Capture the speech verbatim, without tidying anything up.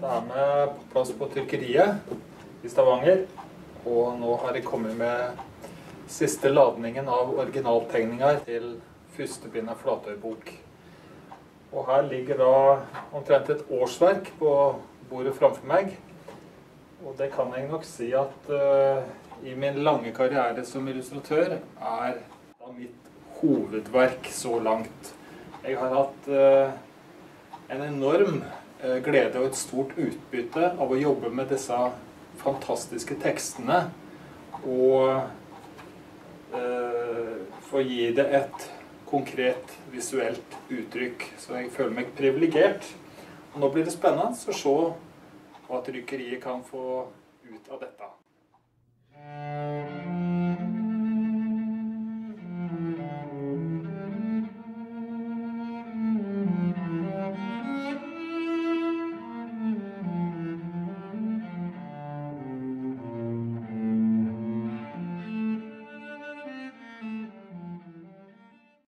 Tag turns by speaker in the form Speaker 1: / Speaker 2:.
Speaker 1: Det er med på plass på trykkeriet i Stavanger, og nå har jeg kommet med siste ladningen av originaltegninger til første bind av Flatøybok. Og her ligger da omtrent et årsverk på bordet framfor meg, og det kan jeg nok si at uh, i min lange karriere som illustratør er da mitt hovedverk så langt. Jeg har hatt uh, en enorm glede og et stort utbytte av å jobbe med disse fantastiske tekstene og eh, få gi det et konkret visuelt uttrykk. Så jeg føler meg privilegert. Og nå blir det spennende å se hva trykkeriet kan få ut av dette.